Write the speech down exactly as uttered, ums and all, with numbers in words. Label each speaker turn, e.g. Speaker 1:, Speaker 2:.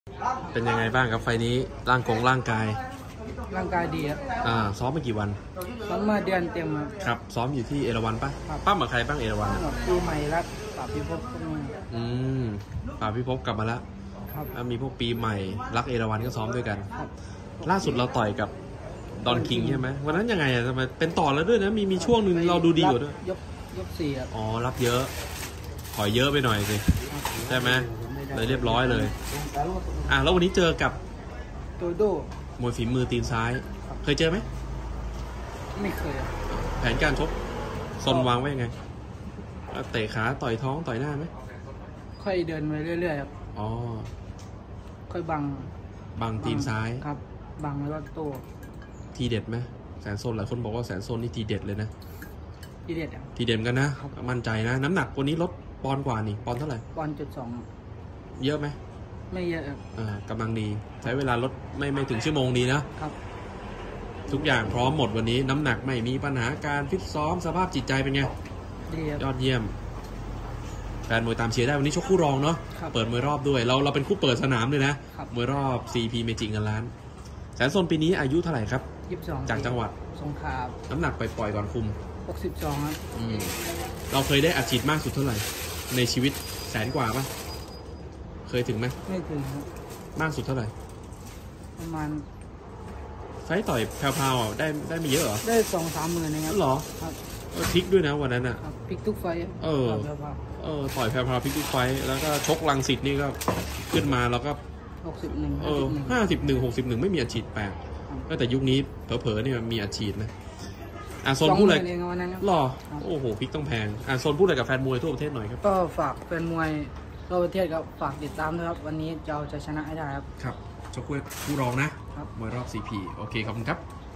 Speaker 1: เป็นยังไงบ้างครับไฟนี้ร่างกงร่างกาย
Speaker 2: ร่างกายดีครับ
Speaker 1: อ่าซ้อมมากี่วัน
Speaker 2: ซ้อมมาเดือนเต็มครับ
Speaker 1: ครับซ้อมอยู่ที่เอราวัณปะปั้มกับใครบ้างเอราวัณ
Speaker 2: ปีใหม่รักปราบพิภพก็มี
Speaker 1: อืมปราบพิภพกลับมาแล้ว
Speaker 2: ครับ
Speaker 1: มีพวกปีใหม่รักเอราวัณก็ซ้อมด้วยกันล่าสุดเราต่อยกับดอนคิงใช่ไหมวันนั้นยังไงอะทำไมเป็นต่อแล้วด้วยนะมีมีช่วงหนึ่งเราดูดีกว่าด้วย
Speaker 2: ยกยกสี่ครับ
Speaker 1: อ๋อรับเยอะถอยเยอะไปหน่อยสิใช่ไหมเลยเรียบร้อยเลยอ่ะแล้ววันนี้เจอกับ
Speaker 2: โตโด
Speaker 1: มวยฝีมือตีนซ้ายเคยเจอไหม
Speaker 2: ไม่เคย
Speaker 1: แผนการชกซนวางไว้ยังไงเตะขาต่อยท้องต่อยหน้าไหม
Speaker 2: ค่อยเดินไปเรื่อยๆครับ
Speaker 1: อ๋อ
Speaker 2: ค่อยบัง
Speaker 1: บังตีนซ้าย
Speaker 2: ครับบังแล้วก็โต้
Speaker 1: ทีเด็ดไหมแสนโซนหลายคนบอกว่าแสนโซนนี่ทีเด็ดเลยนะ
Speaker 2: ทีเด็ด
Speaker 1: ทีเด็ดกันนะมั่นใจนะน้ำหนักวันนี้ลดปอนกว่านี่ปอนเท่าไหร่
Speaker 2: ปอนจุดสอง
Speaker 1: เยอะไหม
Speaker 2: ไม่เยอะ
Speaker 1: อ่ากำลังดีใช้เวลาลดไม่ไม่ถึงชั่วโมงดีนะครับทุกอย่างพร้อมหมดวันนี้น้ำหนักไม่มีปัญหาการฟิตซ้อมสภาพจิตใจเป็นไง
Speaker 2: ดี
Speaker 1: ยอดเยี่ยมแฟนมวยตามเชียร์ได้วันนี้ชกคู่รองเนาะเปิดมวยรอบด้วยเราเราเป็นคู่เปิดสนามเลยนะมวยรอบ ซี พี เมจิเงินล้านแสนโซนปีนี้อายุเท่าไหร่ครับ
Speaker 2: ยี่สิบสอง
Speaker 1: จากจังหวัด
Speaker 2: สงขลา
Speaker 1: น้ำหนักไปปล่อยก่อนคุม
Speaker 2: หกสิบสองครับ
Speaker 1: เราเคยได้อัดฉีดมากสุดเท่าไหร่ในชีวิตแสนกว่าปะเคยถึงไหม
Speaker 2: ไม่ถึงครับ
Speaker 1: มากสุดเท่าไหร่
Speaker 2: ประมาณ
Speaker 1: ไฟต่อยแพรวๆได้ได้ไม่เยอะเหรอ
Speaker 2: ได้สองสามหมื่นนะครับ
Speaker 1: หรอ
Speaker 2: ครับ
Speaker 1: พลิกด้วยนะวันนั้นอ่ะ
Speaker 2: พลิกทุกไฟ
Speaker 1: เออเออต่อยแพรวๆพลิกทุกไฟแล้วก็ชกลังสิตนี่ก็ขึ้นมาแล้วก็
Speaker 2: หกสิบหนึ่ง
Speaker 1: เออห้าสิบหนึ่งหกสิบหนึ่งไม่มีอัดฉีดแปลกแต่ยุคนี้เผลอๆเนี่ยมีอัดฉีดนะอ่ะโซนพูดอะไรหรอโอ้โหพลิกต้องแพงอ่ะโซนพูดอะไรกับแฟนมวยทั่วประเทศหน่อยครับ
Speaker 2: ก็ฝากแฟนมวยทั่วประเทศครับฝากติดตามด้วยครับวันนี้เราจะชนะให้ได้ครับ
Speaker 1: ครับชกคู่รองนะมวยรอบ ซี พี โอเคขอบคุณครับ